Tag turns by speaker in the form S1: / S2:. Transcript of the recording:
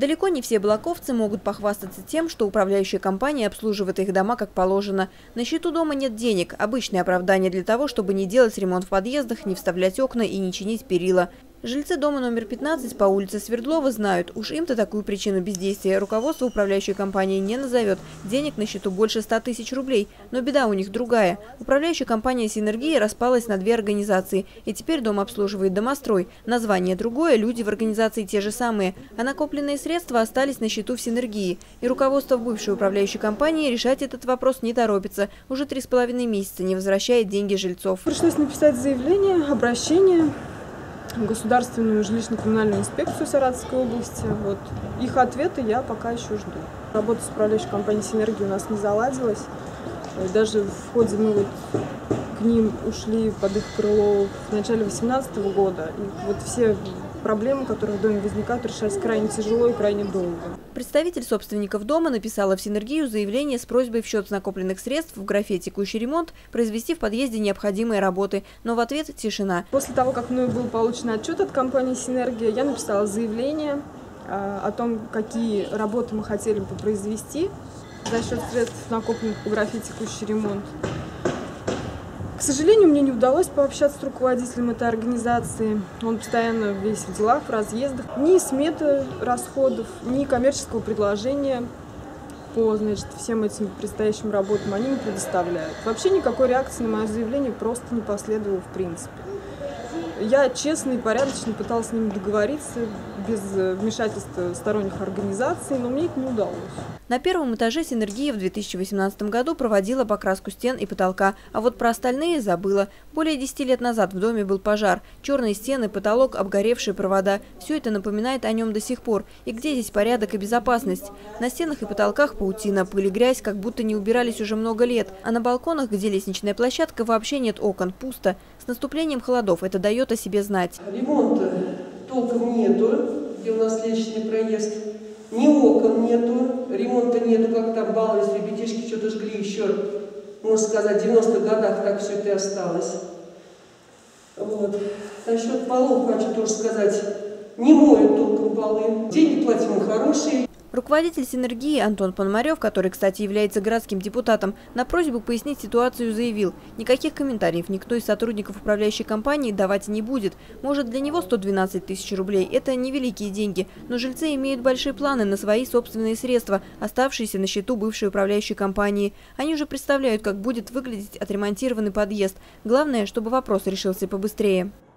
S1: Далеко не все блоковцы могут похвастаться тем, что управляющая компания обслуживает их дома как положено. На счету дома нет денег – обычное оправдание для того, чтобы не делать ремонт в подъездах, не вставлять окна и не чинить перила. Жильцы дома номер 15 по улице Свердлова знают, уж им-то такую причину бездействия руководство управляющей компании не назовет. Денег на счету больше 100 тысяч рублей. Но беда у них другая. Управляющая компания «Синергия» распалась на две организации. И теперь дом обслуживает «Домострой». Название другое, люди в организации те же самые. А накопленные средства остались на счету в «Синергии». И руководство бывшей управляющей компании решать этот вопрос не торопится. Уже 3,5 месяца не возвращает деньги жильцов.
S2: Пришлось написать заявление, обращение в Государственную жилищно-коммунальную инспекцию Саратовской области. Вот. Их ответы я пока еще жду. Работа с управляющей компанией «Синергия» у нас не заладилась. Даже в ходе мы к ним ушли под их крыло в начале 2018 года. И вот все проблемы, которые в доме возникают, решать крайне тяжело и крайне долго.
S1: Представитель собственников дома написала в «Синергию» заявление с просьбой в счет накопленных средств в графе «Текущий ремонт» произвести в подъезде необходимые работы, но в ответ тишина.
S2: После того, как мною был получен отчет от компании «Синергия», я написала заявление о том, какие работы мы хотели бы произвести за счет средств, накопленных по графе «Текущий ремонт». К сожалению, мне не удалось пообщаться с руководителем этой организации. Он постоянно весь в делах, в разъездах. Ни сметы расходов, ни коммерческого предложения по, всем этим предстоящим работам они не предоставляют. Вообще никакой реакции на мое заявление просто не последовало в принципе. Я честно и порядочно пыталась с ними договориться, без вмешательства сторонних организаций, но мне это не удалось.
S1: На первом этаже «Синергия» в 2018 году проводила покраску стен и потолка, а вот про остальные забыла. Более 10 лет назад в доме был пожар. Черные стены, потолок, обгоревшие провода – все это напоминает о нем до сих пор. И где здесь порядок и безопасность? На стенах и потолках паутина, пыль и грязь, как будто не убирались уже много лет. А на балконах, где лестничная площадка, вообще нет окон, пусто. С наступлением холодов это дает о себе знать.
S3: Ремонта толком нету, где у нас лестничный проезд. Ни окон нету, ремонта нету, как там баловались ребятишки, что-то жгли еще, можно сказать, в 90-х годах так все это и осталось. Вот. Насчет полов хочу тоже сказать, не моют толком полы, деньги платим хорошие.
S1: Руководитель «Синергии» Антон Пономарев, который, кстати, является городским депутатом, на просьбу пояснить ситуацию заявил: никаких комментариев никто из сотрудников управляющей компании давать не будет. Может, для него 112 тысяч рублей – это невеликие деньги, но жильцы имеют большие планы на свои собственные средства, оставшиеся на счету бывшей управляющей компании. Они уже представляют, как будет выглядеть отремонтированный подъезд. Главное, чтобы вопрос решился побыстрее.